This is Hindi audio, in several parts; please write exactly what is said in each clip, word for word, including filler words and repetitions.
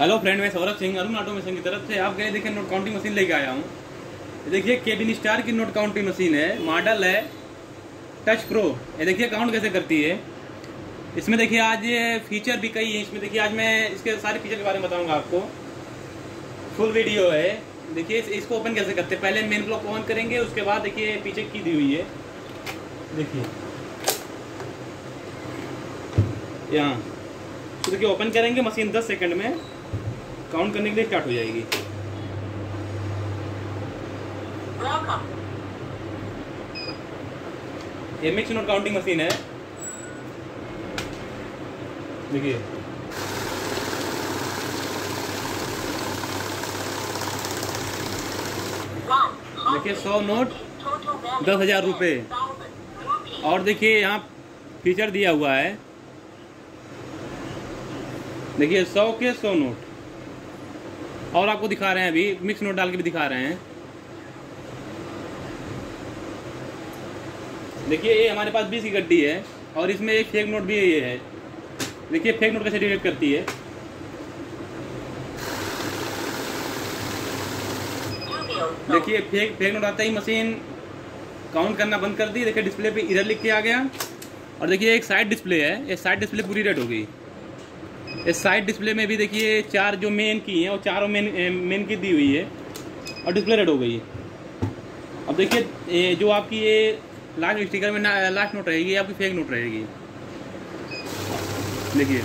हेलो फ्रेंड, मैं सौरभ सिंह अरुण ऑटोमेशन की तरफ से आपके लिए देखिए नोट काउंटिंग मशीन लेके आया हूँ। देखिए केबिन स्टार की नोट काउंटिंग मशीन है, मॉडल है टच प्रो। ये देखिए काउंट कैसे करती है। इसमें देखिए आज ये फीचर भी कई है। इसमें देखिए आज मैं इसके सारे फीचर के बारे में बताऊंगा आपको। फुल वीडियो है। देखिए इसको ओपन कैसे करते हैं। पहले मेन ब्लॉक ऑन करेंगे, उसके बाद देखिए पीछे की दी हुई है। देखिए यहाँ तो देखिए ओपन करेंगे, मशीन दस सेकंड में काउंट करने के लिए स्टार्ट हो जाएगी। ये मिक्स नोट काउंटिंग मशीन है। देखिए देखिए सौ नोट दस हजार रुपये। और देखिए यहाँ फीचर दिया हुआ है। देखिए सौ के सौ नोट। और आपको दिखा रहे हैं, अभी मिक्स नोट डाल के भी दिखा रहे हैं। देखिए ये हमारे पास बीस की गड्डी है और इसमें एक फेक नोट भी ये है। देखिए फेक नोट कैसे डिटेक्ट करती है। देखिए फेक फेक नोट आता ही मशीन काउंट करना बंद कर दी। देखिए डिस्प्ले पे इधर लिख के आ गया। और देखिए एक साइड डिस्प्ले है, ये साइड डिस्प्ले पूरी रेड हो गई। इस साइड डिस्प्ले में भी देखिए चार जो मेन की हैं और चारों मेन मेन की दी हुई है और डिस्प्ले रेड हो गई। अब देखिए जो आपकी ये लास्ट स्टिकर में लास्ट नोट रहेगी, आपकी फेक नोट रहेगी। देखिए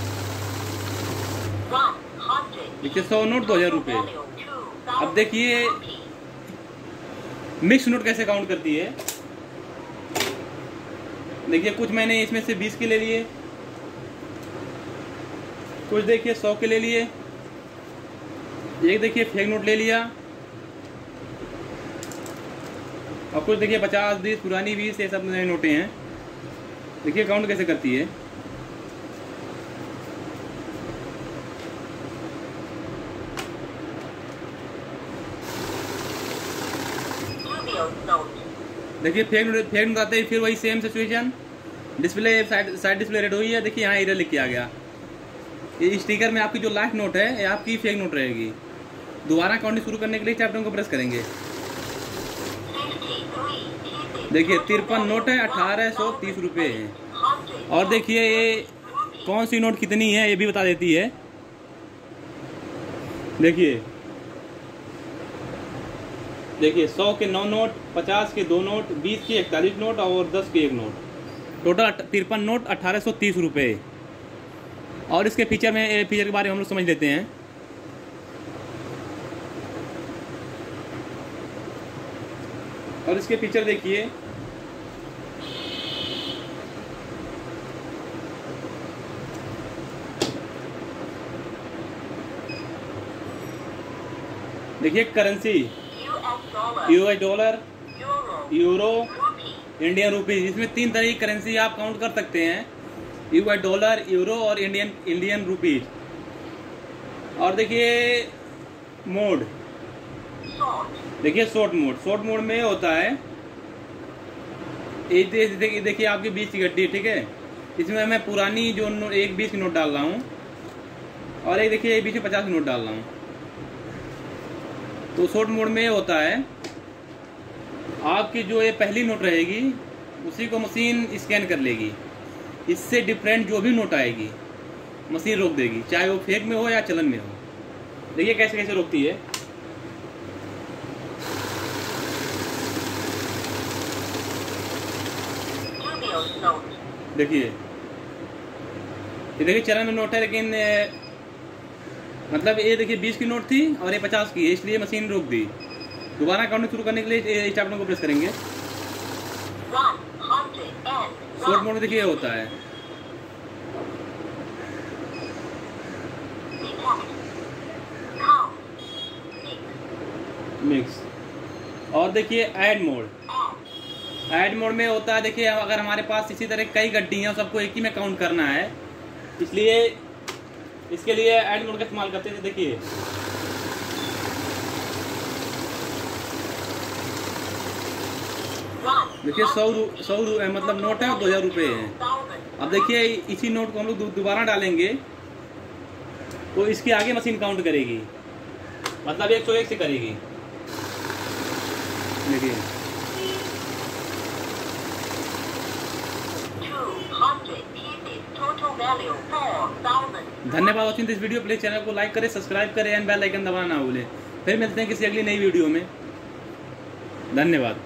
देखिए सौ नोट दो हजार रुपये। अब देखिए मिक्स नोट कैसे काउंट करती है। देखिए कुछ मैंने इसमें से बीस के ले लिए, कुछ देखिए सौ के ले लिए, एक देखिए फेक नोट ले लिया और कुछ देखिए पचास बीस पुरानी बीस, ये सब नए नोटें हैं। देखिए काउंट कैसे करती है। देखिए फेक नोट फेक नोट आते ही फिर वही same situation. Display side side display red हुई है। देखिए यहाँ इधर लिख के आ गया। ये स्टिकर में आपकी जो लास्ट नोट है ये आपकी फेक नोट रहेगी। दोबारा काउंटिंग शुरू करने के लिए स्टार्ट बटन को प्रेस करेंगे। देखिए तिरपन नोट है, अठारह सौ तीस रुपये है। और देखिए ये कौन सी नोट कितनी है ये भी बता देती है। देखिए देखिए सौ के नौ नोट, पचास के दो नोट, बीस के इकतालीस नोट और दस के एक नोट। टोटल तिरपन नोट अठारह सौ तीस रुपये। और इसके फीचर में फीचर के बारे में हम लोग समझ लेते हैं। और इसके फीचर देखिए। देखिए currency US dollar, euro, Indian rupees. इसमें तीन तरह की करेंसी आप काउंट कर सकते हैं, यूएस डॉलर, यूरो और इंडियन इंडियन रुपीज। और देखिए मोड, देखिए शॉर्ट मोड। शॉर्ट मोड में होता है देखिए देखिए आपकी बीस की गड्डी, ठीक है। इसमें मैं पुरानी जो एक बीस की नोट डाल रहा हूँ और एक देखिए बीच में पचास की नोट डाल रहा हूँ। तो शॉर्ट मोड में होता है आपकी जो ये पहली नोट रहेगी उसी को मशीन स्कैन कर लेगी। इससे डिफरेंट जो भी नोट आएगी मशीन रोक देगी, चाहे वो फेक में हो या चलन में हो। देखिए कैसे कैसे रोकती है। देखिए ये देखिए चलन में नोट है, लेकिन मतलब ये देखिए बीस की नोट थी और ये पचास की है, इसलिए मशीन रोक दी। दोबारा काउंटिंग शुरू करने के लिए स्टार्ट बटन को प्रेस करेंगे। शॉर्ट मोड में देखिए होता है मिक्स। और देखिए ऐड मोड। ऐड मोड में होता है देखिए अगर हमारे पास इसी तरह कई गड्डी हैं और सबको एक ही में काउंट करना है, इसलिए इसके लिए ऐड मोड का इस्तेमाल करते हैं। देखिए देखिए सौ सौ मतलब नोट है और दो हजार रुपये है। अब देखिए इसी नोट को हम लोग दोबारा डालेंगे तो इसके आगे मशीन काउंट करेगी, मतलब एक सौ एक से करेगी। देखिए धन्यवाद watching this video. Please channel को लाइक करें, सब्सक्राइब करें एंड बेल आइकन दबाना ना भूलें। फिर मिलते हैं किसी अगली नई वीडियो में। धन्यवाद।